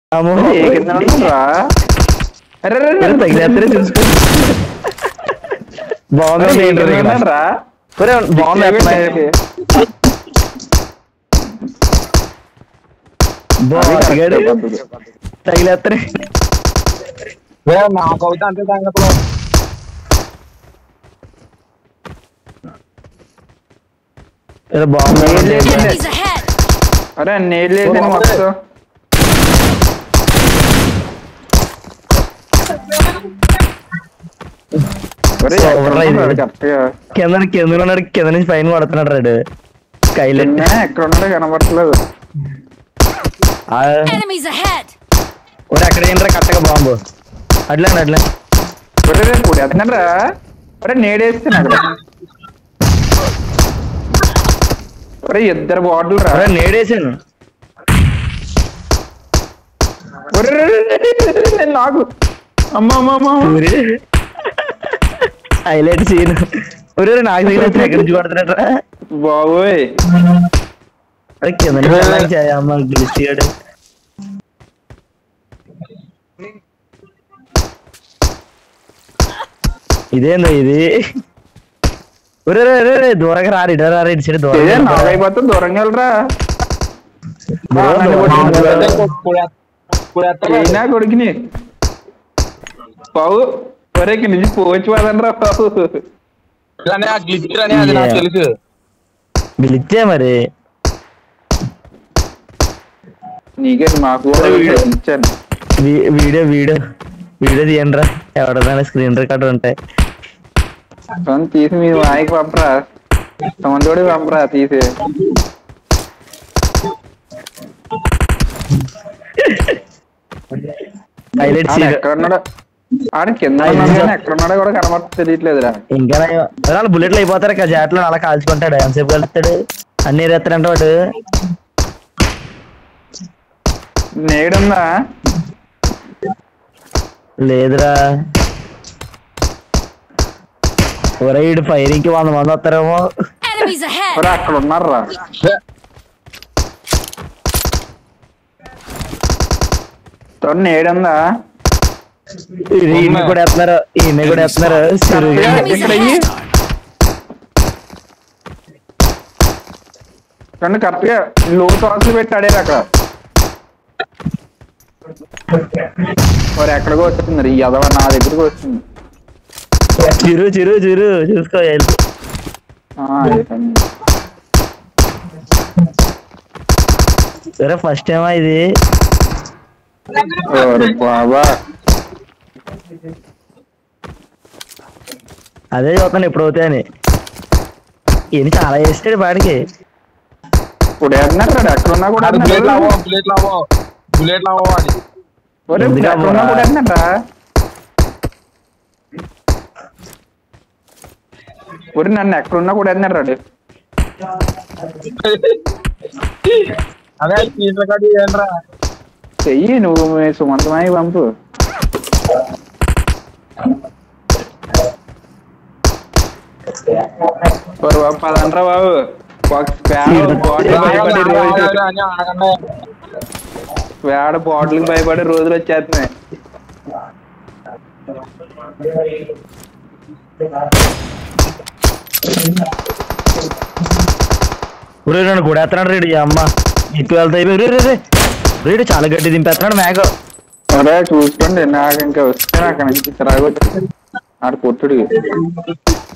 తగిలేత్తరే నాకవుతా అంతే సంగతిలో అరే నేలేదు మొత్తం కింద ఉన్నాడు, కింద నుంచి పైన పడుతున్నాడు రాడు. కైలెట్ ఎక్కడ ఉన్నాడో కనబడట్లేదు. అక్కడ ఏంట్రా కట్టగా బాంబు అట్లండి అట్లా ఇప్పుడు ఎత్తనరా నేడేస్తాను అక్కడ. ఇద్దరు బాటిల్ రా నేడేసాను. నాకు అమ్మా హైలైట్ సీన్. నాకు దగ్గర ఎక్కడి నుంచి పడుతున్నట్రా బాబోయ్. అమ్మ గెలిచాడు. ఇదేందో ఇది దూరంగా రాడు సరే అయిపోతే దూరంగా వెళ్ళరా కొడుకుని బాబు. ఒరేకి నుంచి పోవచ్చు పదండ్రా బాబు. గెలిచే మరి నీకే మాకు ఇచ్చాను. వీడియో తీయండి రా, ఎవడన్నా స్క్రీన్ రికార్డర్ ఉంటాయి తీసి మీరు వాయికి పంపరా, సమంతోడి పంపరా తీసి. ఎక్కడున్నాడో ఆడ కింద ఎక్కడున్నాడో కూడా కనబడ తెలియట్లేదురా. ఇంకా బుల్లెట్లు అయిపోతారు కదా జాట్లో అలా కాల్చుకుంటాడు. ఎంతసేపు కలుస్తాడు అన్ని ఎత్తాడంట వాడు. నేడుందా లేదురా. ఒరేడు ఫైరింగ్ కి 100 మంది వస్తారేమో. అక్కడ ఉన్నారా నేడుందా. ఈయన కూడా వేస్తున్నారు కరెక్ట్ గా లో టాస్ పెట్టాడే అక్కడ. మరి ఎక్కడికో వచ్చింది ఈ అదవ నా దగ్గరకు వచ్చింది. చిరు చూసుకో. సరే ఫస్ట్ టైమా ఇది బాబా. అదే చూస్తాను ఎప్పుడు అవుతాయని. ఈయన చాలా వేస్తాడు వాడికి. ఇప్పుడు వేస్తున్నాడు ఎక్కడున్నా కూడా నన్ను ఎక్కడున్నా కూడా వేస్తున్నాడు. చెయ్యి నువ్వు సుమంతమై పంపు. పదండ్రా బాబు. బాటిల్కి భయపడే రోజులు వచ్చేస్తున్నాయి. నన్ను కూడా ఎత్తనాడు రేడు అమ్మ. ఎక్కువ వెళ్తాయి రేడు చాలా గట్టి దింపేస్తున్నాడు మ్యాగో. అదే చూసుకోండి. నాకు ఇంకా వస్తే నాకు నుంచి చిరాకు వచ్చి ఆడ కొట్టుడు.